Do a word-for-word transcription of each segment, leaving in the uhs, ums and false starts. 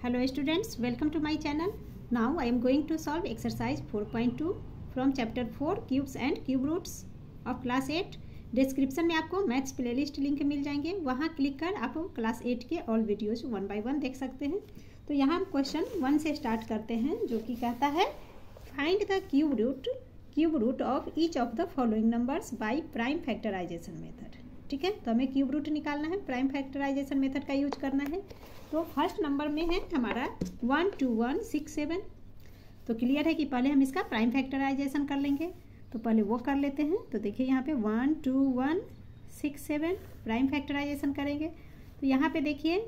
Hello students, welcome to my channel. Now I am going to solve exercise four point two from chapter four cubes and cube roots of class eight. Description में आपको maths playlist link मिल जाएंगे, वहाँ click कर आप class eight के all videos one by one देख सकते हैं। तो यहाँ हम क्वेश्चन वन से स्टार्ट करते हैं, जो कि कहता है find the cube root cube root of each of the following numbers by prime factorization method. ठीक है, तो हमें क्यूब रूट निकालना है, प्राइम फैक्टराइजेशन मेथड का यूज करना है। तो फर्स्ट नंबर में है हमारा one two one six seven. तो क्लियर है कि पहले हम इसका प्राइम फैक्टराइजेशन कर लेंगे, तो पहले वो कर लेते हैं। तो देखिए यहाँ पे one two one six seven prime factorization करेंगे। तो यहाँ पे देखिए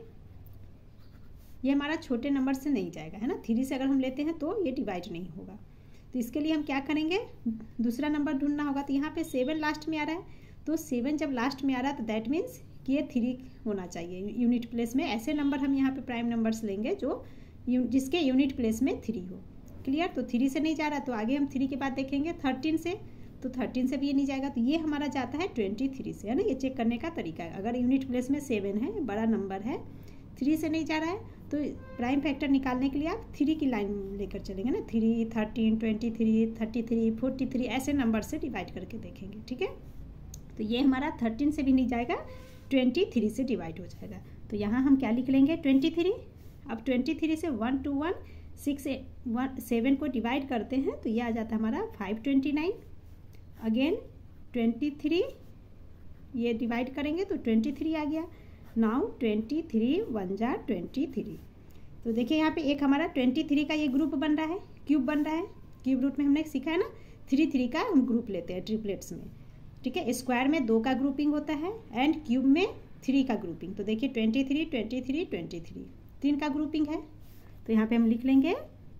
ये हमारा छोटे नंबर से नहीं जाएगा, है ना। थ्री से अगर हम लेते हैं तो ये डिवाइड नहीं होगा। तो इसके लिए हम क्या करेंगे, दूसरा नंबर ढूंढना होगा। तो यहाँ पे सेवन लास्ट में आ रहा है, तो सेवन जब लास्ट में आ रहा है तो दैट मीन्स कि ये थ्री होना चाहिए यूनिट प्लेस में। ऐसे नंबर हम यहाँ पे प्राइम नंबर्स लेंगे जो जिसके यूनिट प्लेस में थ्री हो। क्लियर। तो थ्री से नहीं जा रहा, तो आगे हम थ्री के बाद देखेंगे थर्टीन से, तो थर्टीन से भी ये नहीं जाएगा। तो ये हमारा जाता है ट्वेंटी थ्री से, है ना। ये चेक करने का तरीका है। अगर यूनिट प्लेस में सेवन है, बड़ा नंबर है, थ्री से नहीं जा रहा है, तो प्राइम फैक्टर निकालने के लिए आप थ्री की लाइन लेकर चलेंगे ना। Three thirteen twenty three thirty three forty three ऐसे नंबर से डिवाइड करके देखेंगे। ठीक है, तो ये हमारा थर्टीन से भी नहीं जाएगा, ट्वेंटी थ्री से डिवाइड हो जाएगा। तो यहाँ हम क्या लिख लेंगे, ट्वेंटी थ्री। अब ट्वेंटी थ्री से one two one six one seven को डिवाइड करते हैं, तो ये आ जाता है हमारा five twenty nine. Again twenty three ये डिवाइड करेंगे तो ट्वेंटी थ्री आ गया। नाउ ट्वेंटी थ्री वन जार ट्वेंटी थ्री। तो देखिए यहाँ पे एक हमारा ट्वेंटी थ्री का ये ग्रुप बन रहा है, क्यूब बन रहा है। क्यूब रूट में हमने सीखा है ना, थ्री थ्री का हम ग्रुप लेते हैं ट्रिपलेट्स में। ठीक है, स्क्वायर में दो का ग्रुपिंग होता है एंड क्यूब में थ्री का ग्रुपिंग। तो देखिए twenty three twenty three twenty three तीन का ग्रुपिंग है। तो यहाँ पे हम लिख लेंगे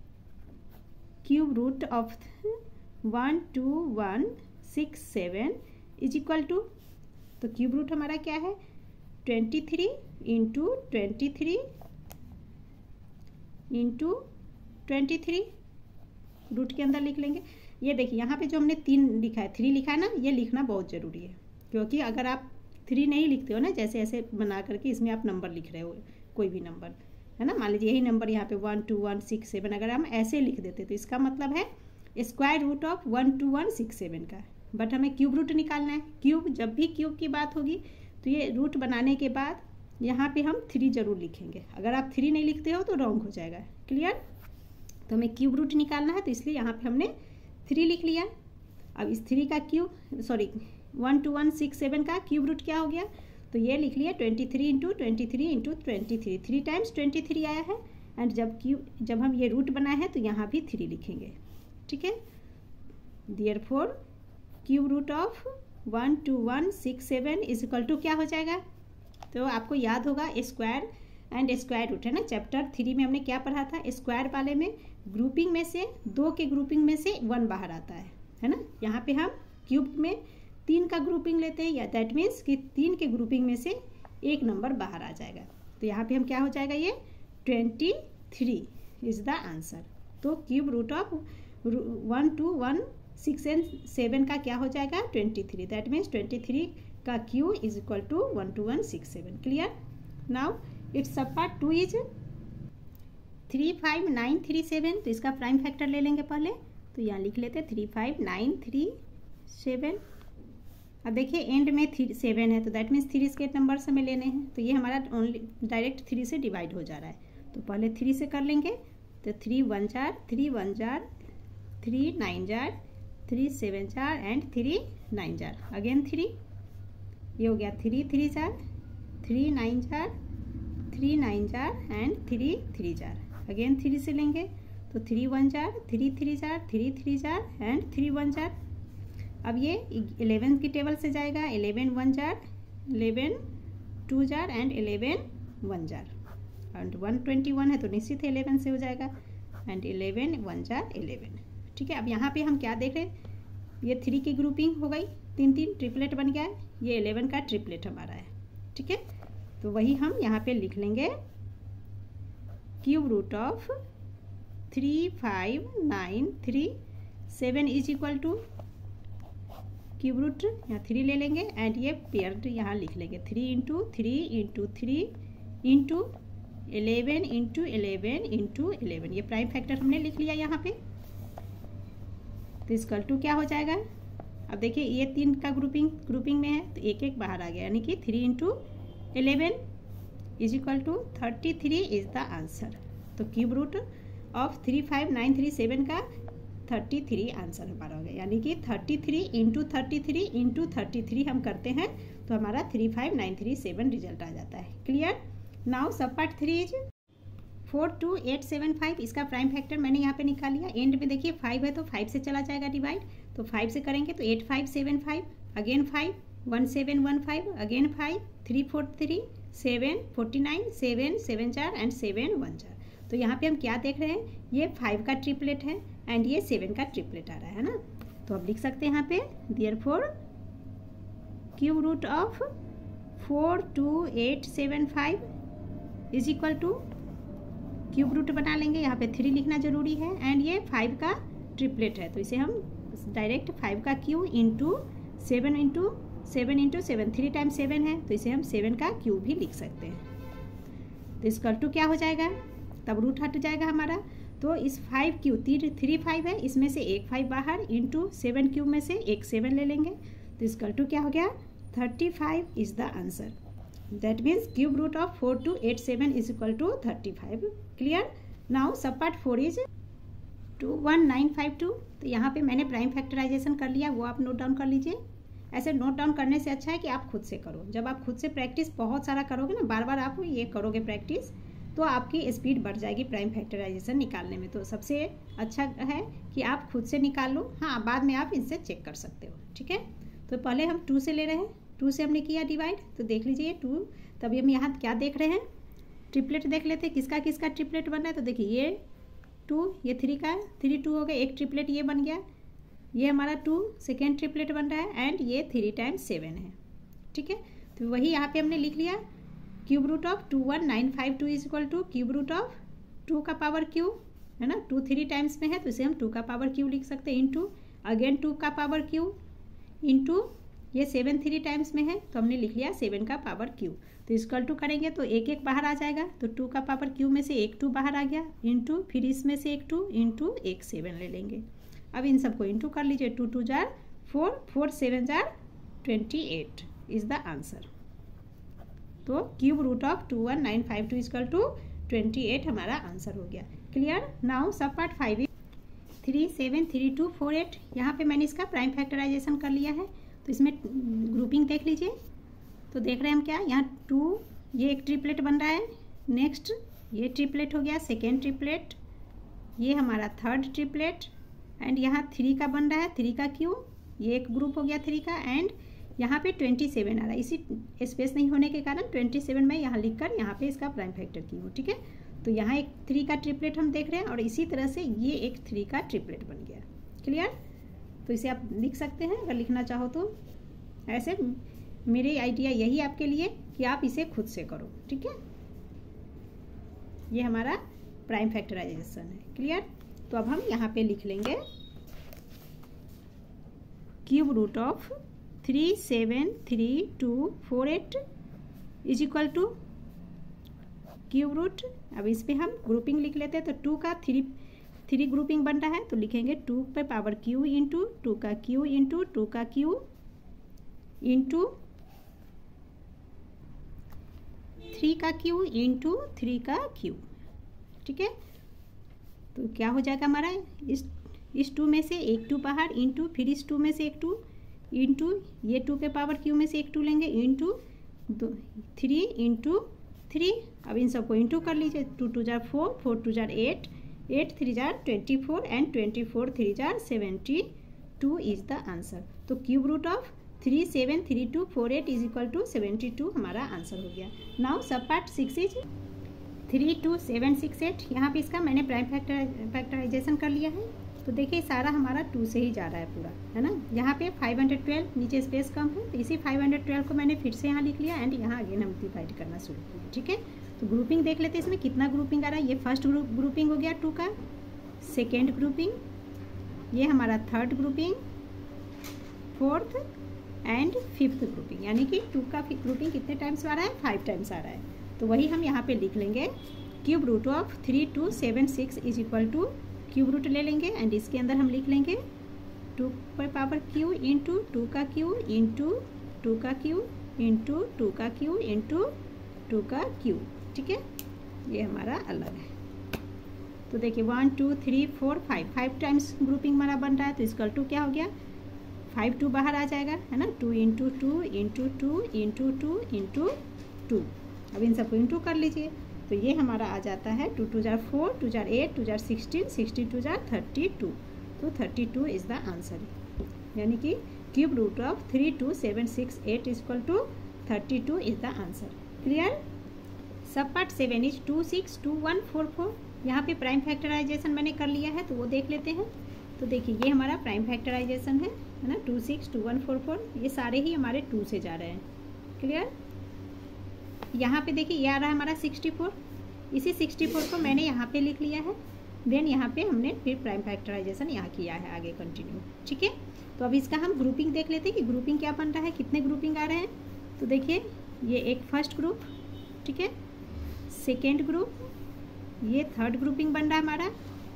cube root of one two one six seven is equal to, तो क्यूब रूट हमारा क्या है, twenty three into twenty three into twenty three root के अंदर लिख लेंगे। ये देखिए यहाँ पे जो हमने तीन लिखा है, थ्री लिखा है ना, ये लिखना बहुत ज़रूरी है, क्योंकि अगर आप थ्री नहीं लिखते हो ना, जैसे ऐसे बना करके इसमें आप नंबर लिख रहे हो, कोई भी नंबर, है ना। मान लीजिए यही नंबर यहाँ पे one two one six seven, अगर हम ऐसे लिख देते तो इसका मतलब है square root of one two one six seven का। बट हमें क्यूब रूट निकालना है। क्यूब, जब भी क्यूब की बात होगी तो ये रूट बनाने के बाद यहाँ पे हम थ्री जरूर लिखेंगे। अगर आप थ्री नहीं लिखते हो तो रॉन्ग हो जाएगा। क्लियर। तो हमें क्यूब रूट निकालना है, तो इसलिए यहाँ पे हमने थ्री लिख लिया। अब इस थ्री का cube sorry one two one six seven का क्यूब रूट क्या हो गया, तो ये लिख लिया twenty three into twenty three into twenty three three times twenty three आया है। एंड जब क्यूब जब हम ये रूट बनाए हैं तो यहाँ भी थ्री लिखेंगे। ठीक है, therefore cube root of one two one six seven is equal to क्या हो जाएगा, तो आपको याद होगा स्क्वायर एंड स्क्वायर रूट, है ना। चैप्टर थ्री में हमने क्या पढ़ा था, स्क्वायर वाले में ग्रुपिंग में से दो के ग्रुपिंग में से वन बाहर आता है, है ना। यहाँ पे हम क्यूब में तीन का ग्रुपिंग लेते हैं, या दैट मीन्स कि तीन के ग्रुपिंग में से एक नंबर बाहर आ जाएगा। तो यहाँ पे हम क्या हो जाएगा, ये twenty three is the answer. तो cube root of one two one six and seven का क्या हो जाएगा, twenty three. That means twenty three का cube is equal to one two one six seven. Clear. Now it's sub part two is three five nine three seven. तो इसका prime factor ले लेंगे पहले, तो यहाँ लिख लेते three five nine three seven. अब देखिए एंड में थ्री सेवन है, तो दैट मीन्स थ्री के नंबर्स हमें लेने हैं। तो ये हमारा ओनली डायरेक्ट थ्री से डिवाइड हो जा रहा है, तो पहले थ्री से कर लेंगे। तो थ्री वन जार थ्री वन जार थ्री नाइन जार थ्री सेवन जार एंड थ्री नाइन जार। अगेन थ्री, ये हो गया थ्री थ्री जार थ्री नाइन जार थ्री नाइन जार एंड थ्री थ्री जार। अगेन थ्री से लेंगे, तो थ्री वन जार थ्री थ्री जार थ्री थ्री जार एंड थ्री वन जार। अब ये इलेवन की टेबल से जाएगा, इलेवन वन जार इलेवन टू जार एंड इलेवन वन जार। एंड वन ट्वेंटी वन है तो निश्चित है इलेवन से हो जाएगा, एंड इलेवन वन जार इलेवन। ठीक है, अब यहाँ पे हम क्या देख रहे हैं, ये थ्री की ग्रुपिंग हो गई, तीन तीन ट्रिपलेट बन गया है, ये इलेवन का ट्रिपलेट हमारा है। ठीक है, तो वही हम यहाँ पे लिख लेंगे cube root of three five nine three seven is equal to cube root यहाँ थ्री ले लेंगे एंड ये पेयर यहाँ लिख लेंगे three into three into three into eleven into eleven into eleven, ये प्राइम फैक्टर हमने लिख लिया यहाँ पे। तो इसकल टू क्या हो जाएगा, अब देखिए ये तीन का ग्रुपिंग ग्रुपिंग में है तो एक एक बाहर आ गया, यानी कि three into eleven is equal to thirty three is the answer. तो cube root of three five nine three seven का थर्टी थ्री आंसर हमारा हो गया, यानी कि thirty three into thirty three into thirty three हम करते हैं तो हमारा three five nine three seven result आ जाता है। Clear. Now sub part three is four two eight seven five, इसका प्राइम फैक्टर मैंने यहाँ पे निकाल लिया। एंड में देखिए फाइव है तो फाइव से चला जाएगा डिवाइड, तो फाइव से करेंगे तो eight five seven five, again five, one seven one five, again five, three four three, seven, forty nine, seven, seven चार एंड सेवन वन चार। तो यहाँ पे हम क्या देख रहे हैं, ये फाइव का ट्रिपलेट है एंड ये सेवन का ट्रिपलेट आ रहा है ना। तो अब लिख सकते हैं यहाँ पे therefore cube root of four two eight seven five is equal to, cube root बना लेंगे, यहाँ पे थ्री लिखना जरूरी है एंड ये फाइव का ट्रिपलेट है तो इसे हम डायरेक्ट फाइव का cube into seven into seven into seven, three time seven है तो इसे हम सेवन का क्यूब भी लिख सकते हैं। तो इसका टू क्या हो जाएगा, तब रूट हट जाएगा हमारा। तो इस फाइव क्यू तीन थ्री फाइव है, इसमें से एक फाइव बाहर इंटू सेवन क्यूब में से एक सेवन ले लेंगे तो इसका टू क्या हो गया, thirty five is the answer. That means cube root of four two eight seven is equal to thirty five. Clear. Now sub part four is two one nine five two. तो यहाँ पे मैंने prime factorisation कर लिया, वो आप note down कर लीजिए। ऐसे नोट डाउन करने से अच्छा है कि आप खुद से करो। जब आप खुद से प्रैक्टिस बहुत सारा करोगे ना, बार बार आप ये करोगे प्रैक्टिस, तो आपकी स्पीड बढ़ जाएगी प्राइम फैक्टराइजेशन निकालने में। तो सबसे अच्छा है कि आप खुद से निकाल लो, हाँ बाद में आप इनसे चेक कर सकते हो। ठीक है, तो पहले हम टू से ले रहे हैं, टू से हमने किया डिवाइड, तो देख लीजिए टू। तभी हम यहाँ क्या देख रहे हैं, ट्रिपलेट देख लेते हैं, किसका किसका ट्रिपलेट बन रहा है। तो देखिए ये टू, ये थ्री का, थ्री टू हो गया, एक ट्रिपलेट ये बन गया, ये हमारा टू सेकेंड ट्रिपलेट बन रहा है एंड ये थ्री टाइम्स सेवन है। ठीक है, तो वही यहाँ पे हमने लिख लिया, cube root of two one nine five two is equal to cube root of two का पावर क्यू है ना, टू थ्री टाइम्स में है तो इसे हम टू का पावर क्यू लिख सकते हैं, इंटू अगेन टू का पावर क्यू, इंटू ये सेवन थ्री टाइम्स में है तो हमने लिख लिया सेवन का पावर क्यू। तो इसकल टू करेंगे तो एक एक बाहर आ जाएगा, तो टू का पावर क्यू में से एक टू बाहर आ गया, इंटू फिर इसमें से एक टू, इंटू एक सेवन ले लेंगे। अब इन सबको इंटू कर लीजिए, टू टू जार फोर, फोर सेवन जार twenty eight is the answer. तो cube root of two one nine five two is equal to twenty eight हमारा आंसर हो गया। Clear. Now sub part five three seven three two four eight, यहाँ पे मैंने इसका prime factorisation कर लिया है तो इसमें ग्रुपिंग देख लीजिए। तो देख रहे हैं हम क्या, यहाँ टू, ये एक ट्रिपलेट बन रहा है, नेक्स्ट ये ट्रिपलेट हो गया सेकेंड ट्रिपलेट, ये हमारा थर्ड ट्रिपलेट एंड यहाँ थ्री का बन रहा है, थ्री का क्यू, ये एक ग्रुप हो गया थ्री का एंड यहाँ पे ट्वेंटी सेवन आ रहा है। इसी स्पेस नहीं होने के कारण ट्वेंटी सेवन मैं यहाँ लिख कर यहाँ पे इसका प्राइम फैक्टर की हूँ। ठीक है, तो यहाँ एक थ्री का ट्रिपलेट हम देख रहे हैं और इसी तरह से ये एक थ्री का ट्रिपलेट बन गया। क्लियर। तो इसे आप लिख सकते हैं अगर लिखना चाहो तो। ऐसे मेरे आइडिया यही आपके लिए कि आप इसे खुद से करो। ठीक है, ये हमारा प्राइम फैक्टराइजेशन है। क्लियर। तो अब हम यहाँ पे लिख लेंगे cube root of three seven three two four eight is equal to cube root, अब इस पे हम ग्रुपिंग लिख लेते हैं। तो टू का थ्री थ्री ग्रुपिंग बन रहा है तो लिखेंगे टू पे पावर क्यू इंटू टू का क्यू इंटू टू का क्यू इंटू थ्री का क्यू इंटू थ्री का क्यू। ठीक है, तो क्या हो जाएगा हमारा, इस इस टू में से एक टू बाहर, इंटू फिर इस टू में से एक टू, इंटू ये टू के पावर क्यू में से एक टू लेंगे, इंटू दो थ्री इंटू थ्री। अब इन सबको इंटू कर लीजिए, टू टू जार फोर, फोर टू जार एट, एट थ्री जार twenty four and twenty four three जार seventy two is the answer. तो cube root of three seven three two four eight is equal to seventy two हमारा answer हो गया। Now sub part six is three two seven six eight, यहाँ पे इसका मैंने prime factor factorisation कर लिया है। तो देखिए सारा हमारा टू से ही जा रहा है पूरा, है ना। यहाँ पे फाइव हंड्रेड ट्वेल्व नीचे स्पेस कम है तो इसी फाइव हंड्रेड ट्वेल्व को मैंने फिर से यहाँ लिख लिया एंड यहाँ अगेन हम डिवाइड करना शुरू किया। ठीक है, तो ग्रुपिंग देख लेते हैं इसमें कितना ग्रुपिंग आ रहा है। ये फर्स्ट ग्रुप ग्रुपिंग हो गया टू का, सेकेंड ग्रुपिंग, ये हमारा third grouping, fourth and fifth grouping, यानी कि टू का ग्रुपिंग कितने टाइम्स आ रहा है, फाइव टाइम्स आ रहा है। तो वही हम यहाँ पे लिख लेंगे cube root of three two seven six is equal to cube root ले लेंगे एंड इसके अंदर हम लिख लेंगे टू पर पावर क्यू इंटू टू का क्यू इंटू टू का क्यू इंटू टू का क्यू इंटू टू का क्यू। ठीक है, ये हमारा अलग है। तो देखिए one two three four five five times grouping हमारा बन रहा है, तो इसका टू क्या हो गया, फाइव टू बाहर आ जाएगा, है ना, two into two into two into two into two. अब इन सबको इंटू कर लीजिए, तो ये हमारा आ जाता है टू टू जार फोर, टू जार एट, टू जार सिक्सटीन, सिक्सटीन टू जार थर्टी टू। तो thirty two is the answer, यानी कि cube root of three two seven six eight is equal to thirty two is the answer. Clear. Sub part seven is two six two one four four. यहाँ पे prime factorisation मैंने कर लिया है, तो वो देख लेते हैं। तो देखिए ये हमारा प्राइम फैक्टराइजेशन है है ना, two six two one four four, ये सारे ही हमारे टू से जा रहे हैं। क्लियर। यहाँ पे देखिए ये आ रहा है हमारा सिक्सटी फोर, इसी सिक्सटी फोर को मैंने यहाँ पे लिख लिया है, देन यहाँ पे हमने फिर प्राइम फैक्टराइजेशन यहाँ किया है आगे कंटिन्यू। ठीक है, तो अब इसका हम ग्रुपिंग देख लेते हैं कि ग्रुपिंग क्या बन रहा है, कितने ग्रुपिंग आ रहे हैं। तो देखिए ये एक फर्स्ट ग्रुप, ठीक है, सेकेंड ग्रुप, ये थर्ड ग्रुपिंग बन रहा है हमारा,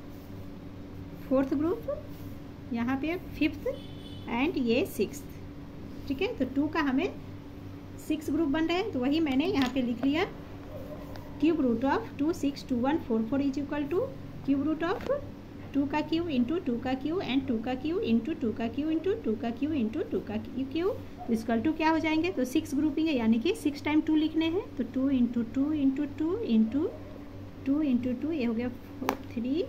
फोर्थ ग्रुप, यहाँ पे फिफ्थ एंड ये सिक्स्थ। ठीक है, तो टू का हमें सिक्स ग्रुप बन रहे हैं, तो वही मैंने यहाँ पे लिख लिया cube root of two six two one four four is equal to cube root of two का क्यू इंटू टू का क्यू एंड टू का क्यू इंटू टू का क्यू इंटू टू का क्यू इंटू टू का cube cube. तो is equal two क्या हो जाएंगे, तो सिक्स ग्रुपिंग है, यानी कि सिक्स टाइम टू लिखने हैं, तो two into two into two into two into two, ये हो गया थ्री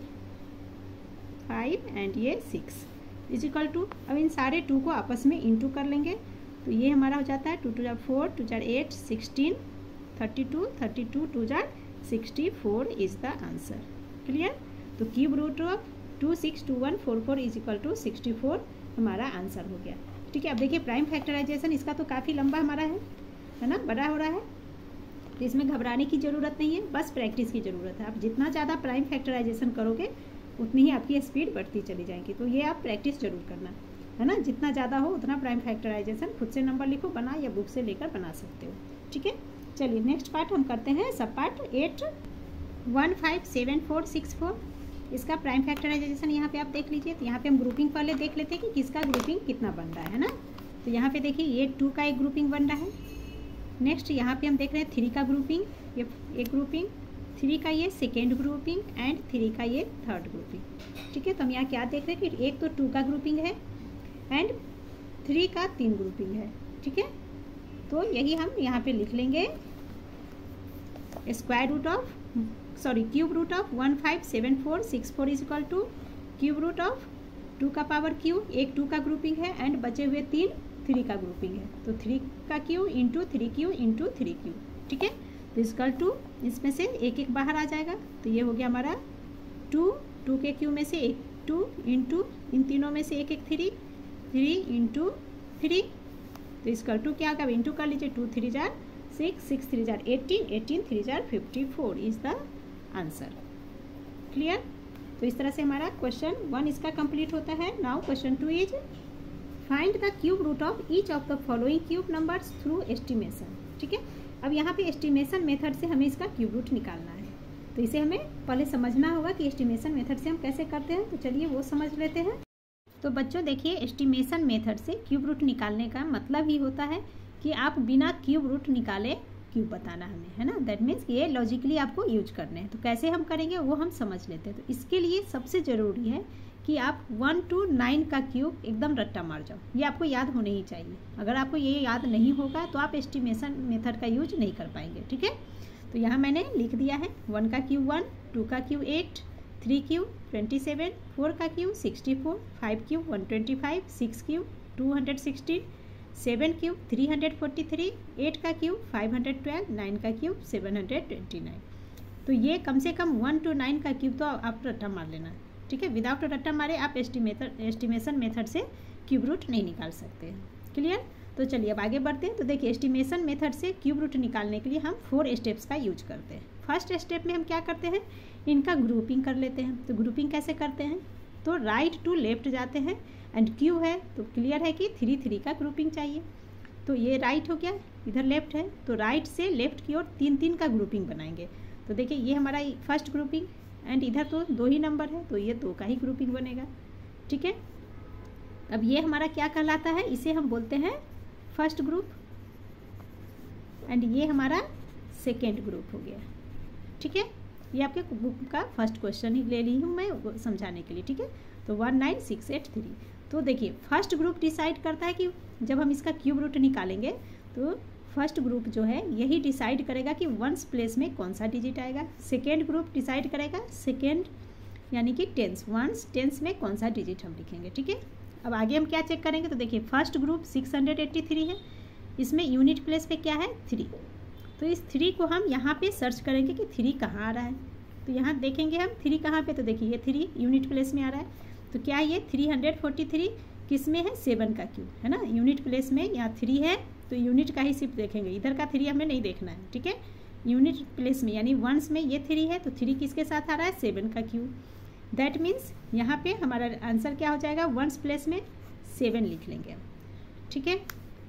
फाइव एंड ये सिक्स इज इक्वल टू। अब इन सारे टू को आपस में इंटू कर लेंगे, तो ये हमारा हो जाता है टू टू जार फोर, टू जार eight, sixteen, thirty two, thirty two two जार sixty four is the answer. Clear. तो cube root of two six two one four four is equal to sixty four हमारा answer हो गया। ठीक है, अब देखिए प्राइम फैक्टराइजेशन इसका तो काफ़ी लंबा हमारा है है ना, बड़ा हो रहा है, तो इसमें घबराने की ज़रूरत नहीं है, बस प्रैक्टिस की ज़रूरत है। आप जितना ज़्यादा प्राइम फैक्टराइजेशन करोगे उतनी ही आपकी स्पीड बढ़ती चली जाएगी, तो ये आप प्रैक्टिस जरूर करना, है ना, जितना ज़्यादा हो उतना प्राइम फैक्टराइजेशन खुद से नंबर लिखो, बना या बुक से लेकर बना सकते हो। ठीक है, चलिए नेक्स्ट पार्ट हम करते हैं, sub part eight one five seven four six four. इसका प्राइम फैक्टराइजेशन यहाँ पे आप देख लीजिए, तो यहाँ पे हम ग्रुपिंग पहले देख लेते हैं कि किसका ग्रुपिंग कितना बन रहा है ना। तो यहाँ पे देखिए ये टू का एक ग्रुपिंग बन रहा है, नेक्स्ट यहाँ पे हम देख रहे हैं थ्री का ग्रुपिंग, ये एक ग्रुपिंग, थ्री का ये सेकेंड ग्रुपिंग एंड थ्री का ये थर्ड ग्रुपिंग। ठीक है, तो हम यहाँ क्या देख रहे हैं कि एक तो टू का ग्रुपिंग है एंड थ्री का तीन ग्रुपिंग है। ठीक है, तो यही हम यहाँ पे लिख लेंगे square root of sorry cube root of one five seven four six four is equal to cube root of two का पावर क्यू, एक टू का ग्रुपिंग है एंड बचे हुए तीन थ्री का ग्रुपिंग है, तो थ्री का cube into three cube into three cube. ठीक है, तो इसका टू इसमें से एक एक बाहर आ जाएगा, तो ये हो गया हमारा टू, टू के क्यू में से एक टू इंटू इन तीनों में से एक एक थ्री, थ्री इंटू थ्री, तो इसका टू क्या होगा, इंटू कर लीजिए, टू थ्री जार सिक्स, सिक्स थ्री जार एटीन, एटीन थ्री जार fifty four is the answer. Clear. तो इस तरह से हमारा क्वेश्चन वन इसका कंप्लीट होता है। Now question two is find the cube root of each of the following cube numbers through estimation. ठीक है, अब यहाँ पे एस्टिमेशन मेथड से हमें इसका क्यूब रूट निकालना है, तो इसे हमें पहले समझना होगा कि एस्टिमेशन मेथड से हम कैसे करते हैं, तो चलिए वो समझ लेते हैं। तो बच्चों देखिए, एस्टिमेशन मेथड से क्यूब रूट निकालने का मतलब ही होता है कि आप बिना क्यूब रूट निकाले क्यूब बताना हमें, है ना, दैट मीन्स ये लॉजिकली आपको यूज करने हैं। तो कैसे हम करेंगे वो हम समझ लेते हैं। तो इसके लिए सबसे ज़रूरी है कि आप वन टू नाइन का क्यूब एकदम रट्टा मार जाओ, ये आपको याद होने ही चाहिए। अगर आपको ये याद नहीं होगा तो आप एस्टिमेशन मेथड का यूज नहीं कर पाएंगे। ठीक है, तो यहाँ मैंने लिख दिया है वन का क्यूब वन, टू का cube eight, three cube twenty seven, four का cube sixty four, five cube one twenty five, six cube two hundred sixteen, seven cube three hundred forty three, eight का cube five hundred twelve, nine का cube seven hundred twenty nine. तो ये कम से कम one two nine का cube तो आप रट्टा मार लेना। ठीक है, विदाउट रट्टा मारे आप एस्टिमेटर एस्टिमेशन मेथड से क्यूब रूट नहीं निकाल सकते हैं। क्लियर। तो चलिए अब आगे बढ़ते हैं। तो देखिए, एस्टिमेशन मेथड से क्यूब रूट निकालने के लिए हम फोर स्टेप्स का यूज करते हैं। फर्स्ट स्टेप में हम क्या करते हैं, इनका ग्रुपिंग कर लेते हैं। तो ग्रुपिंग कैसे करते हैं, तो राइट टू लेफ्ट जाते हैं एंड क्यू है तो क्लियर है कि थ्री थ्री का ग्रुपिंग चाहिए, तो ये राइट हो गया, इधर लेफ्ट है, तो राइट से लेफ्ट की ओर तीन तीन का ग्रुपिंग बनाएंगे। तो देखिए ये हमारा फर्स्ट ग्रुपिंग, एंड इधर तो दो ही नंबर है तो ये दो का ही ग्रुपिंग बनेगा। ठीक है, अब ये हमारा क्या कहलाता है, इसे हम बोलते हैं फर्स्ट ग्रुप, एंड ये हमारा सेकेंड ग्रुप हो गया। ठीक है, ये आपके बुक का फर्स्ट क्वेश्चन ही ले ली हूँ मैं समझाने के लिए। ठीक है, तो one nine six eight three. तो देखिए फर्स्ट ग्रुप डिसाइड करता है कि जब हम इसका क्यूब रूट निकालेंगे तो फर्स्ट ग्रुप जो है यही डिसाइड करेगा कि वंस प्लेस में कौन सा डिजिट आएगा। सेकेंड ग्रुप डिसाइड करेगा सेकेंड यानी कि टेंस, वंस टेंस में कौन सा डिजिट हम लिखेंगे। ठीक है, अब आगे हम क्या चेक करेंगे, तो देखिए first group six hundred eighty three है, इसमें यूनिट प्लेस पे क्या है थ्री, तो इस थ्री को हम यहाँ पे सर्च करेंगे कि थ्री कहाँ आ रहा है। तो यहाँ देखेंगे हम थ्री कहाँ पे, तो देखिए ये थ्री यूनिट प्लेस में आ रहा है, तो क्या ये थ्री हंड्रेड फोर्टी थ्री किस में है, सेवन का क्यूब है ना, यूनिट प्लेस में यहाँ थ्री है तो यूनिट का ही सिर्फ देखेंगे, इधर का थ्री हमें नहीं देखना है। ठीक है, यूनिट प्लेस में यानी वंस में ये थ्री है तो थ्री किसके साथ आ रहा है, सेवन का क्यूब। दैट मीन्स यहाँ पे हमारा आंसर क्या हो जाएगा, वंस प्लेस में सेवन लिख लेंगे हम। ठीक है,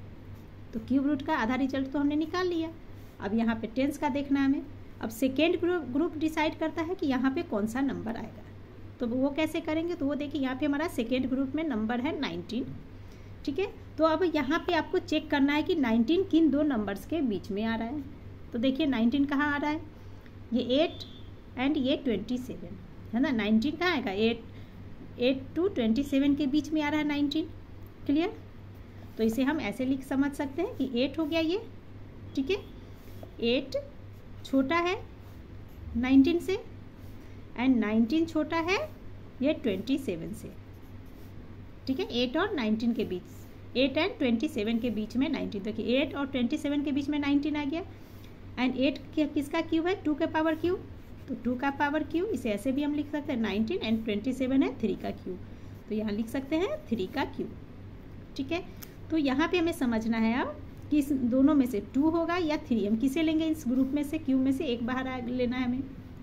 तो क्यूब रूट का आधा रिजल्ट तो हमने निकाल लिया। अब यहाँ पे टेंस का देखना है हमें। अब सेकेंड ग्रुप ग्रुप डिसाइड करता है कि यहाँ पे कौन सा नंबर आएगा, तो वो कैसे करेंगे, तो वो देखिए यहाँ पे हमारा सेकेंड ग्रुप में नंबर है नाइनटीन। ठीक है, तो अब यहाँ पे आपको चेक करना है कि नाइनटीन किन दो नंबर्स के बीच में आ रहा है। तो देखिए नाइनटीन कहाँ आ रहा है, ये एट एंड ये ट्वेंटी सेवन है ना, नाइनटीन कहाँ आएगा, eight eight to twenty seven के बीच में आ रहा है नाइनटीन। क्लियर, तो इसे हम ऐसे लिख समझ सकते हैं कि एट हो गया ये। ठीक है, एट छोटा है नाइनटीन से एंड नाइनटीन छोटा है ये ट्वेंटी सेवन से। ठीक है, एट और नाइनटीन के बीच, एट एंड ट्वेंटी सेवन के बीच में नाइनटीन, देखिए एट और ट्वेंटी सेवन के बीच में नाइनटीन आ गया, एंड एट किसका क्यूब है, टू का पावर क्यूब, तो टू का पावर क्यूब इसे ऐसे भी हम लिख सकते हैं नाइनटीन, एंड ट्वेंटी सेवन है थ्री का क्यूब, तो यहाँ लिख सकते हैं थ्री का क्यूब। ठीक है, तो यहाँ पे हमें समझना है अब कि इस दोनों में से टू होगा या थ्री, हम किसे लेंगे इस ग्रुप में से, क्यूब में से एक बाहर लेना है हमें,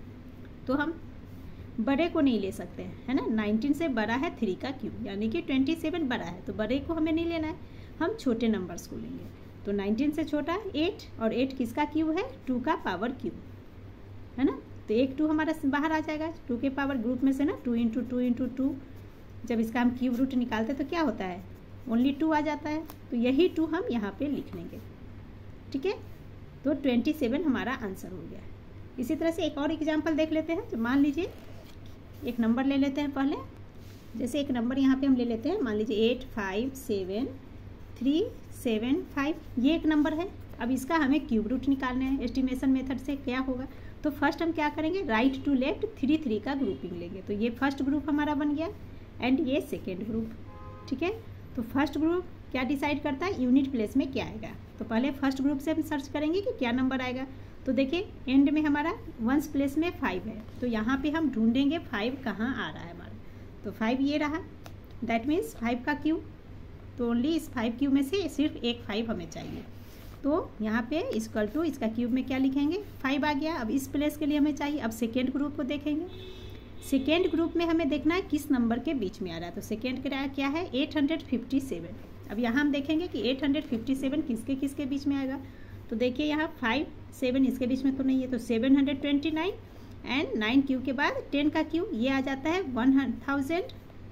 तो हम बड़े को नहीं ले सकते हैं है ना, नाइनटीन से बड़ा है थ्री का क्यूब यानी कि ट्वेंटी सेवन बड़ा है, तो बड़े को हमें नहीं लेना है, हम छोटे नंबर्स को लेंगे। तो नाइनटीन से छोटा एट, और एट किसका क्यूब है, टू का पावर क्यूब है ना, तो एक टू हमारा बाहर आ जाएगा, टू के पावर ग्रुप में से ना two into two into two, जब इसका हम क्यूब रूट निकालते हैं तो क्या होता है, ओनली टू आ जाता है, तो यही टू हम यहाँ पे लिख लेंगे। ठीक है, तो ट्वेंटी सेवन हमारा आंसर हो गया। इसी तरह से एक और एग्जाम्पल देख लेते हैं। तो मान लीजिए एक नंबर ले लेते हैं पहले, जैसे एक नंबर यहाँ पे हम ले लेते हैं, मान लीजिए eight five seven three seven five, ये एक नंबर है। अब इसका हमें क्यूब रूट निकालना है, एस्टिमेशन मेथड से क्या होगा, तो फर्स्ट हम क्या करेंगे, right to left three three का ग्रुपिंग लेंगे, तो ये फर्स्ट ग्रुप हमारा बन गया एंड ये सेकेंड ग्रुप। ठीक है, तो फर्स्ट ग्रुप क्या डिसाइड करता है, यूनिट प्लेस में क्या आएगा, तो पहले फर्स्ट ग्रुप से हम सर्च करेंगे कि क्या नंबर आएगा, तो देखिए एंड में हमारा वंस प्लेस में फाइव है, तो यहाँ पे हम ढूंढेंगे फाइव कहाँ आ रहा है हमारा, तो फाइव ये रहा, दैट मीन्स फाइव का क्यूब, तो ओनली इस फाइव क्यूब में से सिर्फ एक फाइव हमें चाहिए, तो यहाँ पे इक्वल टू इसका क्यूब में क्या लिखेंगे, फाइव आ गया। अब इस प्लेस के लिए हमें चाहिए, अब सेकेंड ग्रुप को देखेंगे, सेकेंड ग्रुप में हमें देखना है किस नंबर के बीच में आ रहा है, तो सेकेंड क्या है एट हंड्रेड फिफ्टी सेवन। अब यहाँ हम देखेंगे कि एट हंड्रेड फिफ्टी सेवन किसके किसके बीच में आएगा, तो देखिए यहाँ फाइव सेवन इसके बीच में तो नहीं है, तो seven hundred twenty nine and nine cube के बाद टेन का क्यूब ये आ जाता है वन थाउजेंड,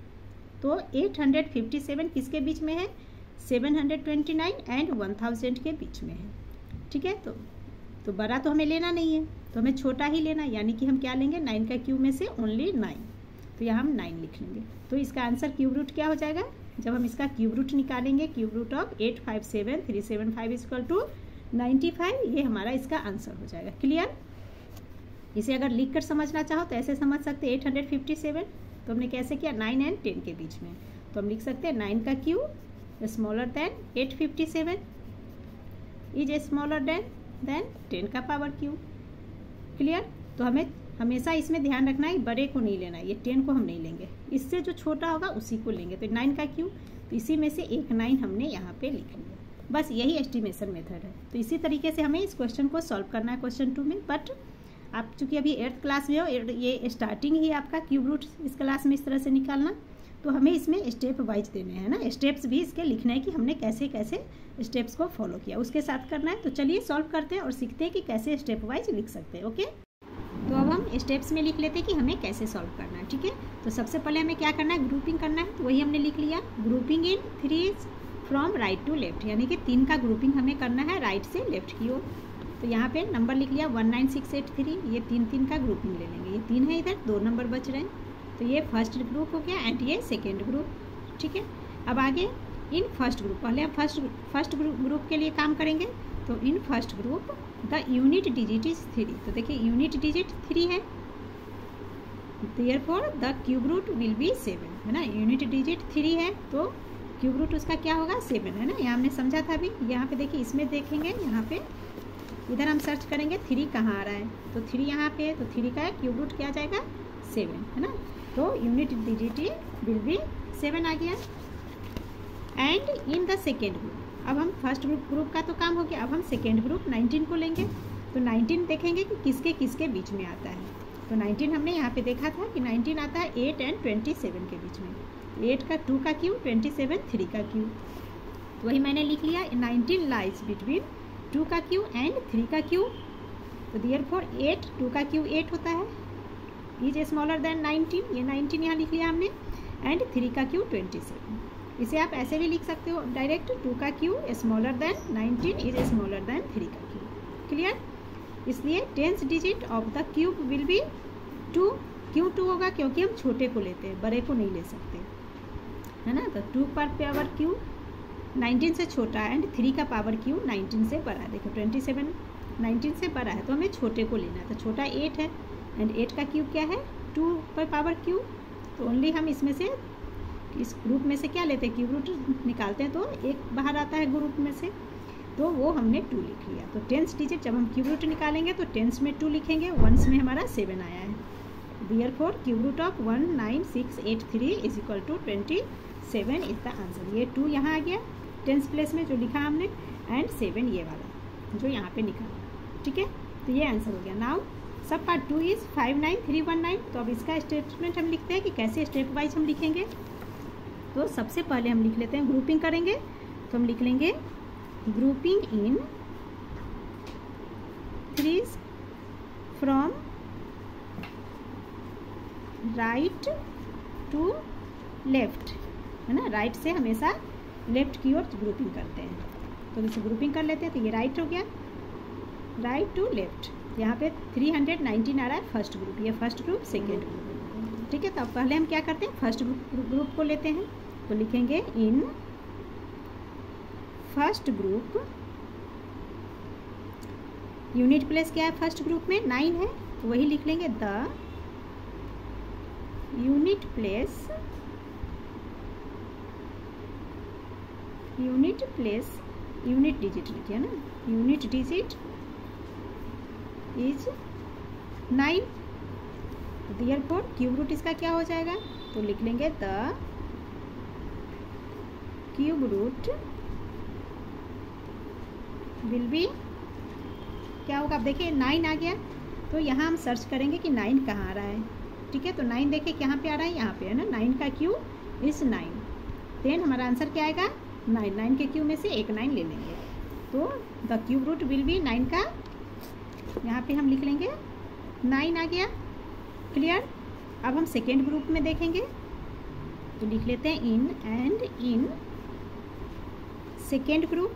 तो एट हंड्रेड फिफ्टी सेवन किसके बीच में है, seven hundred twenty nine and one thousand के बीच में है। ठीक है, तो तो बड़ा तो हमें लेना नहीं है, तो हमें छोटा ही लेना, यानी कि हम क्या लेंगे, नाइन का क्यूब में से ओनली नाइन, तो यहाँ हम नाइन लिख लेंगे। तो इसका आंसर क्यूब रूट क्या हो जाएगा, जब हम इसका क्यूब रूट निकालेंगे, cube root of eight five seven three seven five equal to ninety five, ये हमारा इसका आंसर हो जाएगा। क्लियर, इसे अगर लिख कर समझना चाहो तो ऐसे समझ सकते हैं, एट हंड्रेड फिफ्टी सेवन तो हमने कैसे किया, नाइन एंड टेन के बीच में, तो हम लिख सकते हैं नाइन का cube smaller than eight fifty seven is smaller than than ten का पावर क्यूब। क्लियर, तो हमें हमेशा इसमें ध्यान रखना है, बड़े को नहीं लेना है, ये टेन को हम नहीं लेंगे, इससे जो छोटा होगा उसी को लेंगे, तो नाइन का क्यूब, तो इसी में से एक नाइन हमने यहाँ पे लिख लिया। बस यही एस्टिमेशन मेथड है। तो इसी तरीके से हमें इस क्वेश्चन को सॉल्व करना है क्वेश्चन टू में, बट आप चूंकि अभी एट्थ क्लास में हो, ये स्टार्टिंग ही आपका क्यूब रूट इस क्लास में इस तरह से निकालना, तो हमें इसमें स्टेप वाइज देने हैं ना, स्टेप्स भी इसके लिखने हैं कि हमने कैसे कैसे स्टेप्स को फॉलो किया, उसके साथ करना है। तो चलिए सॉल्व करते हैं और सीखते हैं कि कैसे स्टेप वाइज लिख सकते हैं। ओके, तो अब हम स्टेप्स में लिख लेते हैं कि हमें कैसे सॉल्व करना है, ठीक है। तो सबसे पहले हमें क्या करना है, ग्रुपिंग करना है, तो वही हमने लिख लिया, grouping in three from right to left, यानी कि तीन का ग्रुपिंग हमें करना है राइट से लेफ्ट की ओर। तो यहाँ पे नंबर लिख लिया one nine six eight three, ये तीन तीन का ग्रुपिंग ले लेंगे, ये तीन है इधर, दो नंबर बच रहे हैं, तो ये फर्स्ट ग्रुप हो गया एंड ये सेकेंड ग्रुप, ठीक है। अब आगे इन फर्स्ट ग्रुप, पहले हम फर्स्ट फर्स्ट ग्रुप के लिए काम करेंगे। तो in first group the unit digit is three, तो देखिए यूनिट डिजिट थ्री है, therefore the cube root will be seven, है ना। यूनिट डिजिट थ्री है तो क्यूब रूट उसका क्या होगा, सेवन, है ना। यहाँ हमने समझा था अभी, यहाँ पे देखिए इसमें देखेंगे, यहाँ पे इधर हम सर्च करेंगे थ्री कहाँ आ रहा है, तो थ्री यहाँ पे है, तो थ्री का क्यूब रूट क्या आ जाएगा, सेवन, है ना। तो unit digit will be seven आ गया। And in the second group, अब हम फर्स्ट ग्रुप ग्रुप का तो काम हो गया, अब हम सेकेंड ग्रुप नाइनटीन को लेंगे। तो नाइनटीन देखेंगे कि किसके किसके बीच में आता है। तो नाइनटीन हमने यहाँ पे देखा था कि नाइनटीन आता है एट एंड ट्वेंटी सेवन के बीच में, एट का टू का क्यू, ट्वेंटी सेवन थ्री का क्यू, तो वही मैंने लिख लिया, नाइनटीन लाइज बिटवीन टू का क्यू एंड थ्री का क्यू। तो देयरफॉर एट, टू का क्यू एट होता है, इज स्मॉलर देन नाइनटीन, ये नाइनटीन यहाँ लिख लिया हमने, एंड थ्री का क्यू ट्वेंटी सेवन। इसे आप ऐसे भी लिख सकते हो डायरेक्ट, टू का cube smaller than nineteen is smaller than three का क्यू, क्लियर। इसलिए tenth digit of the cube will be two, क्यों टू होगा, क्योंकि हम छोटे को लेते हैं, बड़े को नहीं ले सकते, है ना। तो टू पर पावर क्यू नाइनटीन से छोटा है एंड थ्री का पावर क्यू नाइनटीन से बड़ा है, देखो ट्वेंटी सेवन नाइनटीन से बड़ा है, तो हमें छोटे को लेना है। तो छोटा एट है एंड एट का क्यूब क्या है, टू पर पावर क्यू, तो ओनली हम इसमें से इस ग्रुप में से क्या लेते हैं, क्यूब रूट निकालते हैं, तो एक बाहर आता है ग्रुप में से, तो वो हमने टू लिख लिया। तो टेंथ डिजिट जब हम क्यूब रूट निकालेंगे तो टेंस में टू लिखेंगे, वंस में हमारा सेवन आया है, therefore cube root of one nine six eight three is equal to twenty seven is the answer. ये टू यहाँ आ गया टेंस प्लेस में जो लिखा हमने, एंड सेवन ये वाला जो यहाँ पे निकाला, ठीक है। तो ये आंसर हो गया। Now sub part two is five nine three one nine. तो अब इसका स्टेटमेंट हम लिखते हैं कि कैसे स्टेप वाइज हम लिखेंगे। तो सबसे पहले हम लिख लेते हैं, ग्रुपिंग करेंगे, तो हम लिख लेंगे grouping in threes from right to left, है ना। राइट से हमेशा लेफ्ट की ओर ग्रुपिंग करते हैं, तो इसे ग्रुपिंग कर लेते हैं। तो ये राइट हो गया, राइट टू लेफ्ट, यहाँ पे थ्री हंड्रेड नाइनटीन आ रहा है फर्स्ट ग्रुप, ये फर्स्ट ग्रुप सेकेंड ग्रुप, ठीक है। तो अब पहले हम क्या करते हैं, फर्स्ट ग्रुप को लेते हैं, तो लिखेंगे in first group, unit place क्या है फर्स्ट ग्रुप में, नाइन है, तो वही लिख लेंगे, the unit place, unit place, unit digit लिखिए ना, unit digit is nine, therefore cube root इसका क्या हो जाएगा, तो लिख लेंगे the cube root will be, क्या होगा, अब देखिए नाइन आ गया, तो यहाँ हम सर्च करेंगे कि नाइन कहाँ आ रहा है, ठीक है। तो नाइन देखिए कहाँ पे आ रहा है, यहाँ पे है ना, नाइन का क्यू इज नाइन, देन हमारा आंसर क्या आएगा, नाइन, नाइन के क्यू में से एक नाइन ले लेंगे, तो the cube root will be nine का, यहाँ पे हम लिख लेंगे नाइन आ गया, क्लियर। अब हम सेकेंड ग्रुप में देखेंगे, तो लिख लेते हैं in, and in second group,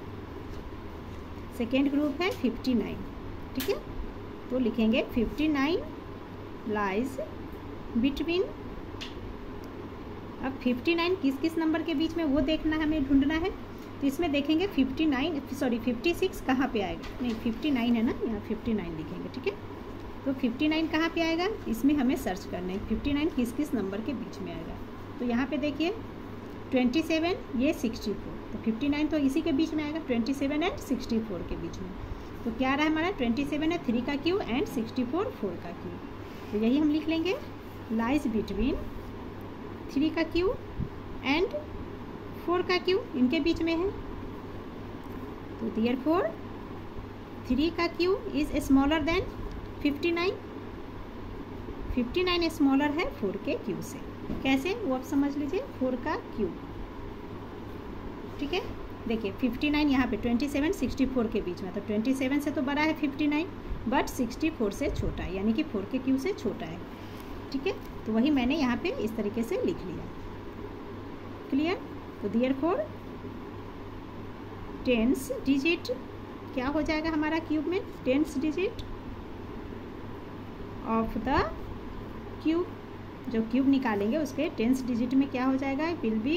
second group है फिफ्टी नाइन, ठीक है। तो लिखेंगे फिफ्टी नाइन लाइज बिटवीन, अब फिफ्टी नाइन किस किस नंबर के बीच में वो देखना है, हमें ढूंढना है। तो इसमें देखेंगे fifty nine, sorry fifty six कहाँ पे आएगा, नहीं फिफ्टी नाइन है ना, यहाँ फिफ्टी नाइन लिखेंगे, ठीक है। तो फिफ्टी नाइन कहाँ पे आएगा, इसमें हमें सर्च करना है फिफ्टी नाइन किस किस नंबर के बीच में आएगा। तो यहाँ पे देखिए ट्वेंटी सेवन, ये सिक्सटी फोर, तो फिफ्टी नाइन तो इसी के बीच में आएगा, twenty seven and sixty four के बीच में। तो क्या आ रहा है हमारा, ट्वेंटी सेवन है थ्री का cube and sixty four four का क्यू, तो यही हम लिख लेंगे लाइज बिटवीन थ्री का क्यू एंड फोर का क्यू, इनके बीच में है। तो देयरफॉर थ्री का cube is smaller than fifty nine, fifty nine smaller है फोर के क्यू से, कैसे वो आप समझ लीजिए, फोर का क्यू, ठीक है। देखिए फिफ्टी नाइन यहाँ पे ट्वेंटी सेवन सिक्सटी फोर के बीच में, तो ट्वेंटी सेवन से तो बड़ा है fifty nine, but sixty four से छोटा है, यानी कि फोर के क्यूब से छोटा है। ठीक है, तो वही मैंने यहाँ पे इस तरीके से लिख लिया। क्लियर? तो देयरफॉर टेंस डिजिट क्या हो जाएगा हमारा क्यूब में, tens digit of the cube, जो क्यूब निकालेंगे उसके टेंस डिजिट में क्या हो जाएगा, विल बी,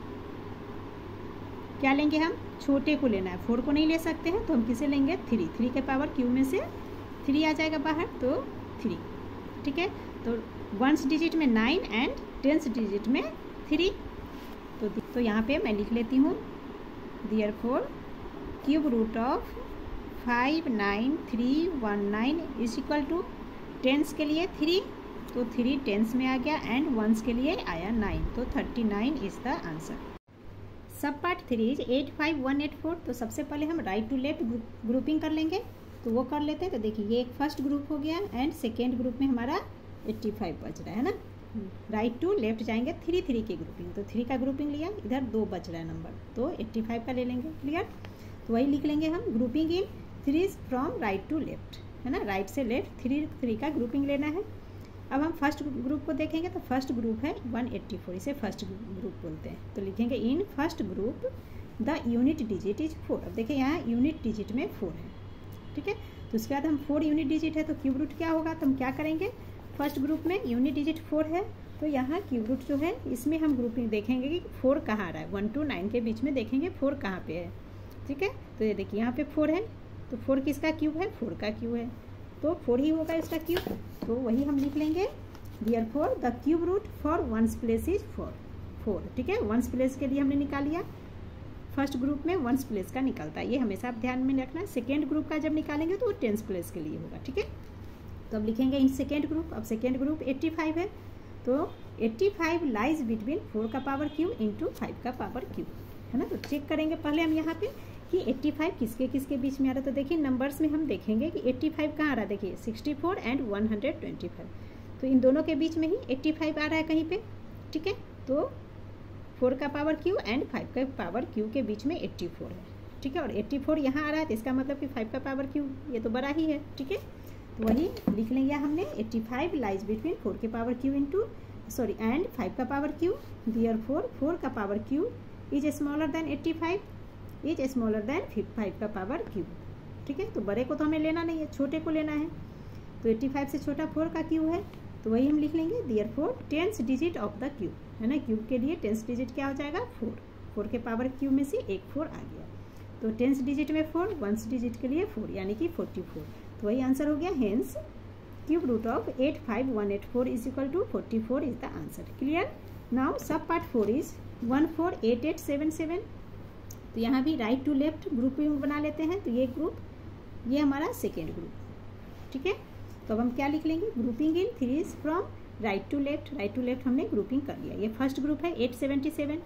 क्या लेंगे हम, छोटे को लेना है, फोर को नहीं ले सकते हैं, तो हम किसे लेंगे, थ्री। थ्री के पावर क्यूब में से थ्री आ जाएगा बाहर, तो थ्री। ठीक है, तो वंस डिजिट में नाइन एंड टेंस डिजिट में थ्री। तो तो यहाँ पे मैं लिख लेती हूँ therefore cube root of five nine three one nine is equal to tens के लिए थ्री, तो थ्री टेंस में आ गया एंड वंस के लिए आया नाइन, तो thirty nine is the answer. Sub part three is eight five one eight four. तो सबसे पहले हम राइट टू लेफ्ट ग्रुपिंग कर लेंगे, तो वो कर लेते हैं। तो देखिए ये एक फर्स्ट ग्रुप हो गया एंड सेकेंड ग्रुप में हमारा एट्टी फाइव बच रहा है ना। राइट टू लेफ्ट जाएंगे, थ्री थ्री की ग्रुपिंग, तो थ्री का ग्रुपिंग लिया, इधर दो बच रहा है नंबर, तो एट्टी फाइव का ले लेंगे। क्लियर? तो वही लिख लेंगे हम, grouping in three from right to left, है ना, राइट से लेफ्ट थ्री थ्री का ग्रुपिंग लेना है। अब हम फर्स्ट ग्रुप को देखेंगे, तो फर्स्ट ग्रुप है वन एट्टी फोर, इसे फर्स्ट ग्रुप बोलते हैं। तो लिखेंगे in first group the unit digit is four. अब देखिए यहाँ यूनिट डिजिट में फोर है। ठीक है, तो उसके बाद हम फोर यूनिट डिजिट है, तो क्यूब रूट क्या होगा, तो हम क्या करेंगे, फर्स्ट ग्रुप में यूनिट डिजिट फोर है, तो यहाँ क्यूब रूट जो है इसमें हम ग्रुपिंग देखेंगे कि फोर कहाँ आ रहा है, वन टू नाइन के बीच में देखेंगे फोर कहाँ पे है। ठीक है, तो ये देखिए यहाँ पे फोर है, तो फोर किसका क्यूब है, फोर का क्यूब है, तो फोर ही होगा इसका क्यूब। तो वही हम लिख लेंगे therefore the cube root for ones place is four four. ठीक है, वंस प्लेस के लिए हमने निकाल लिया, फर्स्ट ग्रुप में वंस प्लेस का निकलता है, ये हमेशा आप ध्यान में रखना। सेकेंड ग्रुप का जब निकालेंगे तो वो टेंस प्लेस के लिए होगा। ठीक है, तो अब लिखेंगे इन सेकेंड ग्रुप। अब सेकेंड ग्रुप एट्टी फाइव है, तो eighty five lies between four का पावर क्यूब इंटू फाइव का पावर क्यूब, है ना। तो चेक करेंगे पहले हम यहाँ पे कि एट्टी फाइव किसके किसके बीच में आ रहा है। तो देखिए नंबर्स में हम देखेंगे कि एट्टी फाइव कहाँ आ रहा है, देखिए sixty four and one hundred twenty five, तो इन दोनों के बीच में ही एट्टी फाइव आ रहा है कहीं पे। ठीक है, तो फोर का पावर क्यू एंड फाइव का पावर क्यू के बीच में एट्टी फोर है। ठीक है, और एट्टी फोर यहाँ आ रहा है, तो इसका मतलब कि फाइव का पावर क्यू ये तो बड़ा ही है। ठीक है, तो वही लिख लेंगे हमने eighty five lies between four के power cube into sorry and five का पावर क्यू, देयरफॉर फोर का power cube is smaller than eighty five is smaller than five का पावर क्यू। ठीक है, तो बड़े को तो हमें लेना नहीं है, छोटे को लेना है, तो एट्टी फाइव से छोटा फोर का क्यू है, तो वही हम लिख लेंगे therefore tens digit of the cube, है ना। क्यूब के लिए टेंस डिजिट क्या हो जाएगा, फोर। फोर के पावर क्यूब में से एक फोर आ गया, तो टेंस डिजिट में फोर, वंस डिजिट के लिए फोर, यानी कि फोर्टी फोर। तो वही आंसर हो गया, hence cube root of eight five one eight four is equal to forty four is the answer. Clear? Now sub part four is one four eight eight seven seven. तो यहाँ भी right to left grouping बना लेते हैं, तो ये group, ये हमारा सेकेंड ग्रुप। ठीक है, तो अब हम क्या लिख लेंगे, grouping in three is from right to left. Right to left हमने ग्रुपिंग कर लिया। ये फर्स्ट ग्रुप है एट सेवेंटी सेवन,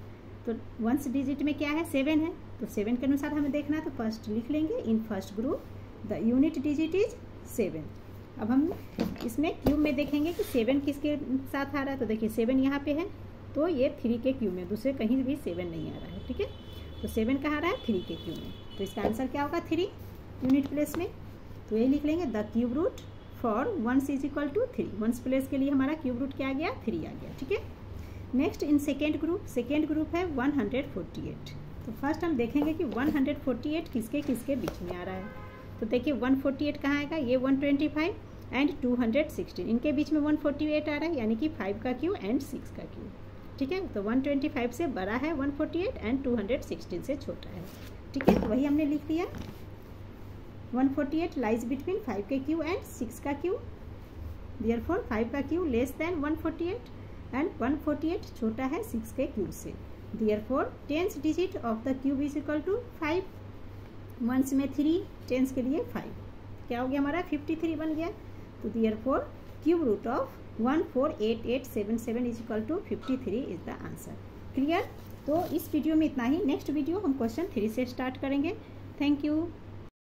तो वंस डिजिट में क्या है, सेवन है, तो सेवन के अनुसार हमें देखना है, तो फर्स्ट लिख लेंगे in first group the unit digit is seven. अब हम इसमें क्यूब में देखेंगे कि सेवन किसके साथ आ रहा है, तो देखिए सेवन यहाँ पे है, तो ये थ्री के क्यूब में, दूसरे कहीं भी सेवन नहीं आ रहा है। ठीक है, तो सेवन कहाँ आ रहा है, थ्री के क्यूब में, तो इसका आंसर क्या होगा, थ्री यूनिट प्लेस में। तो ये लिख लेंगे the cube root for ones is equal to three. Ones place के लिए हमारा क्यूब रूट क्या आ गया, थ्री आ गया। ठीक है, next in second group, second group है वन हंड्रेड फोर्टी एट। तो फर्स्ट हम देखेंगे कि वन हंड्रेड फोर्टी एट किसके किसके बीच में आ रहा है। तो देखिए वन फोर्टी एट कहाँ आएगा, ये one twenty five and two hundred sixteen, इनके बीच में वन फोर्टी एट आ रहा है, यानी कि फाइव का क्यू एंड सिक्स का क्यू। ठीक है, तो वन ट्वेंटी फाइव से बड़ा है one forty eight and two hundred sixteen से छोटा है। ठीक है, तो वही हमने लिख दिया, one forty eight lies between five के क्यू एंड सिक्स का क्यू, देयरफॉर फाइव का cube less than one forty eight and one forty eight छोटा है सिक्स के क्यू से, therefore tens digit of the cube is equal to five. Ones में three, tens के लिए five, क्या हो गया हमारा फिफ्टी थ्री बन गया। तो therefore cube root of one four eight eight seven seven is equal to fifty three is the answer. Clear? तो इस वीडियो में इतना ही। नेक्स्ट वीडियो हम क्वेश्चन थ्री से स्टार्ट करेंगे। Thank you.